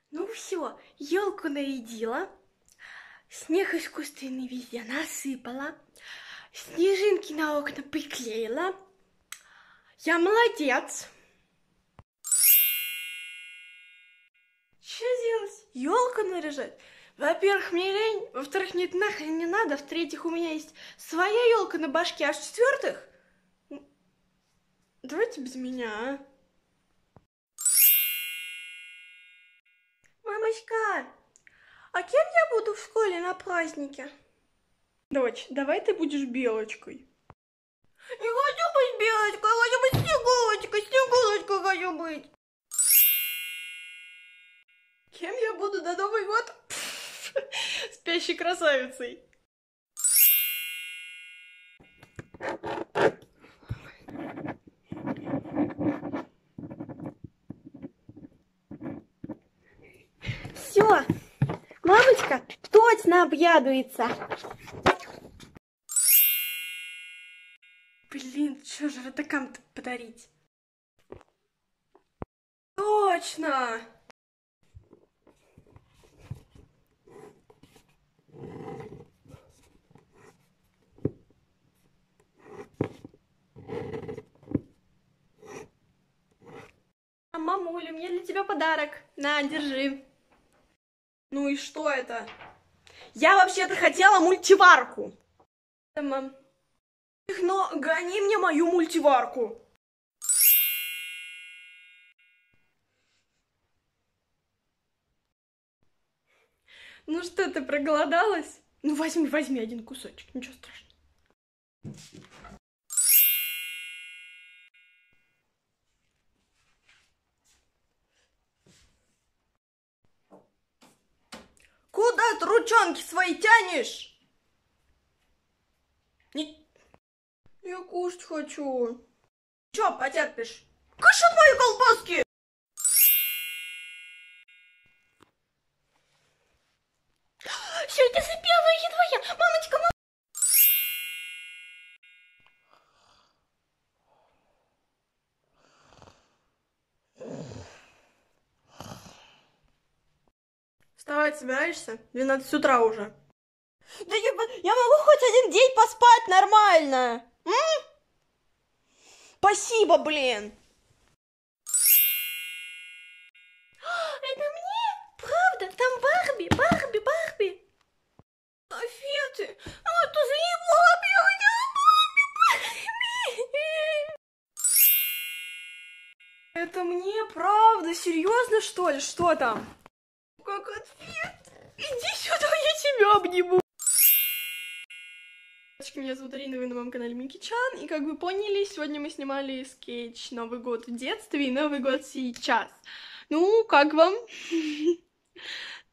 Ну все, елку нарядила, снег искусственный везде насыпала, снежинки на окна приклеила. Я молодец. Что делать? Елку наряжать? Во-первых, мне лень, во-вторых, мне это нахрен не надо, в-третьих, у меня есть своя елка на башке, а в-четвертых, давайте без меня, а? Мамочка, а кем я буду в школе на празднике? Дочь, давай ты будешь Белочкой. Не хочу быть Белочкой, хочу быть Снегурочкой, Снегурочкой хочу быть. Кем я буду на Новый год? Спящей красавицей. Все, мамочка точно объядуется. Блин, что же родакам-то подарить? Точно! Мамуля, мне для тебя подарок. На, держи. Ну и что это? Я вообще-то хотела мультиварку. Да, мам. Но гони мне мою мультиварку. Ну что, ты проголодалась? Ну возьми один кусочек, ничего страшного. Куда ты ручонки свои тянешь? Я кушать хочу. Чё потерпишь? Кушай мои колбаски! Все, это запела едва я. Мамочка, вставать собираешься? 12 утра уже. Да я могу хоть один день поспать нормально. Спасибо, блин. Это мне? Правда? Там Барби. Софеты, а то заебала, я хотела Барби. Это мне? Правда? Серьезно, что ли? Что там? Как ответ? Иди сюда, я тебя обниму. Меня зовут Арина, вы на моем канале Мики Чан, и как вы поняли, сегодня мы снимали скетч «Новый год в детстве» и «Новый год сейчас». Ну, как вам?